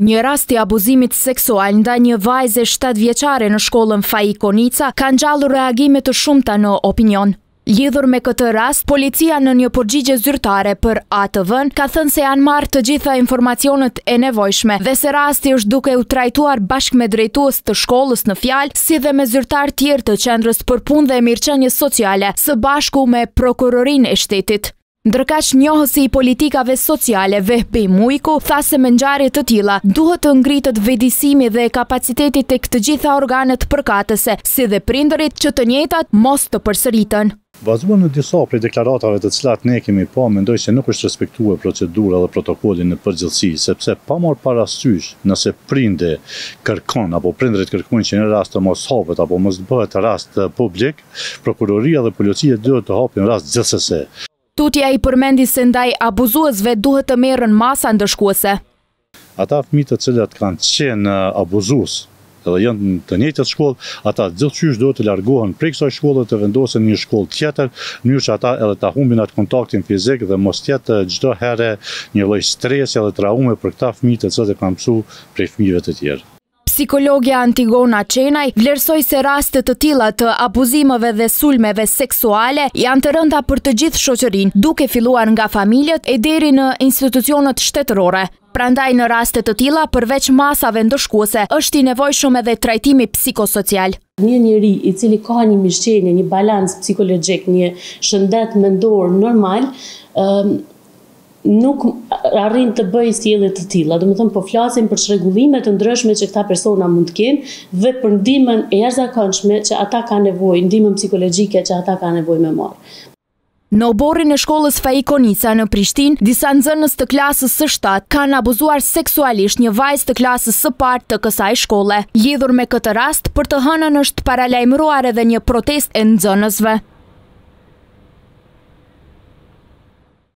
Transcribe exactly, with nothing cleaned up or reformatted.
Një rast i abuzimit seksual ndaj një vajze shtatë vjeçare në shkollën Faik Konica ka ngjallur reagime të shumta në opinion. Lidhur me këtë rast, policia në një përgjigje zyrtare për A T V-n ka thënë se janë marrë të gjitha informacionet e nevojshme dhe se rasti është duke u trajtuar bashkë me drejtues të shkollës në fjalë, si dhe me zyrtar tjerë të qendrës për punë dhe mirëqenie sociale, së bashku me prokurorinë e shtetit. Ndërkaq njohësi i politikave sociale Vehbi Mujku tha se me ngjarje të tilla duhet të ngritet vëdësimi dhe kapaciteti tek të gjitha organet përkatëse, si dhe prindërit që të njëjtat mos të përsëriten. Bazuar në disa prej deklaratave të cilat ne kemi pa, mendoj se nuk është respektuar procedura dhe protokolli në përgjithësi, sepse pa marrë parasysh nëse prinde kërkon apo prindërit kërkojnë që në rast të mos hapet apo mos bëhet rast publik, prokuroria dhe policia duhet të hapin rast gjithsesi. Tutja i përmendi se ndaj abuzuesve duhet të merren masa ndëshkuese. Ata fëmijë të cilët kanë qenë abuzues edhe janë të njëjtët shkollë, ata gjithçysh duhet të largohen prej kësaj shkolle të vendosen në një shkollë tjetër, në mënyrë që ata edhe ta humbin atë kontaktin fizik dhe mos jetë çdo herë një lloj stresi edhe traume për këta fëmijë të cilët e kanë mësuar prej fëmijëve të tjerë. Psikologja Antigona Qenaj vlerësoi se raste të tilla të abuzimeve dhe sulmeve seksuale janë të rënda për të gjithë shoqërinë, duke filluar nga familjet e deri në institucionet shtetërore. Prandaj në raste të tilla, përveç masave ndëshkuese, është i nevojshëm edhe trajtimi psikosocial. Një njeri i cili ka një mirëqenie, një balans psikologjik, një shëndet mendor normal, um, nuk arrin të bëjë sjellje të tilla. Domethënë po flasim për çrregullime të ndryshme që këta persona mund të kenë dhe për ndihmën e jashtëzakonshme që ata kanë nevojë, ndihmën psikologjike që ata kanë nevojë me marr. Në oborrin e shkollës Faik Konica në Prishtinë, disa nxënës të klasës së shtatë kanë abuzuar seksualisht një vajzë të klasës së parë të kësaj shkolle. Lidhur me këtë rast, për të hënën është paralajmëruar edhe një protestë e nxënësve.